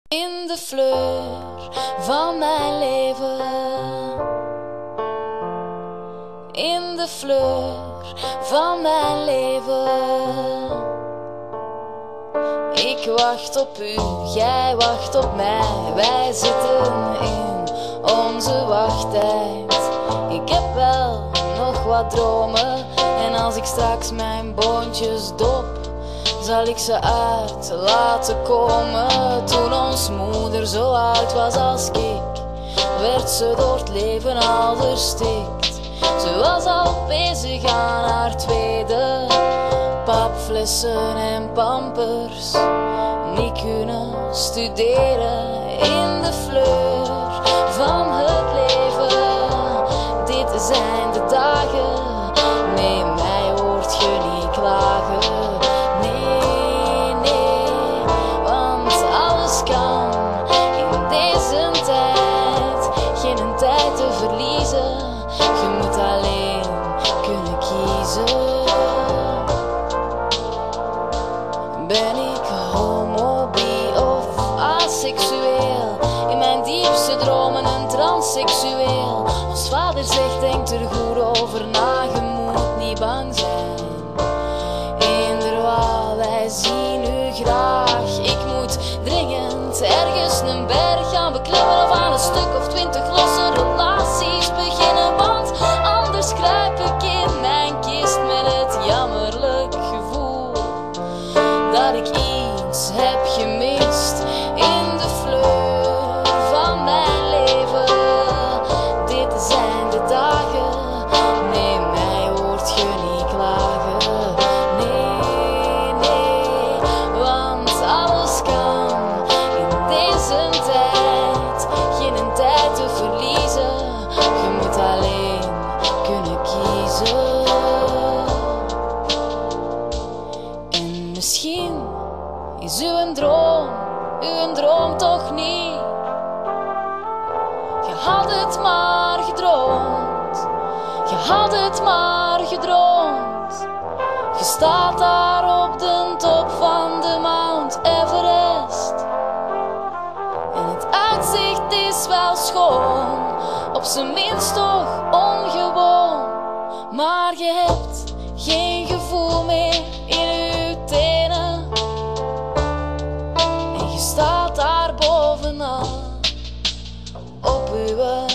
In de fleur van mijn leven, in de fleur van mijn leven. Ik wacht op u, jij wacht op mij. Wij zitten in onze wachttijd. Ik heb wel nog wat dromen, en als ik straks mijn boontjes dop, zal ik ze uit laten komen. Toen ons moeder zo oud was als ik, werd ze door het leven al verstikt. Ze was al bezig aan haar tweede, papflessen en pampers, niet kunnen studeren. In de fleur van het leven, dit zijn de dagen. Nee, mij hoort je niet klagen. Nee, nee, want alles kan in deze tijd. Geen tijd te verliezen, je moet alleen kunnen kiezen. Ben ik homo, bi of aseksueel? In mijn diepste dromen een transseksueel. Als vader zegt, denk er goed over na, je moet niet bang zijn. Inderdaad, wij zien u graag. Ik moet dringend ergens een berg gaan beklimmen, of aan een stuk of 20 losse relaties beginnen. Want anders kruip ik in mijn kist met het jammerlijk gevoel dat ik iets heb gemist. In de fleur van mijn leven, dit zijn de dagen. Nee, mij hoort je niet klagen. Nee, nee, want alles kan in deze tijd. Geen tijd te verliezen, je moet alleen kunnen kiezen. En misschien is uw droom toch niet. Je had het maar gedroomd, je had het maar gedroomd. Je staat daar op de top van de Mount Everest, en het uitzicht is wel schoon, op zijn minst toch ongewoon. Maar je hebt geen gevoel meer in uw tenen, en je staat daar bovenaan op uw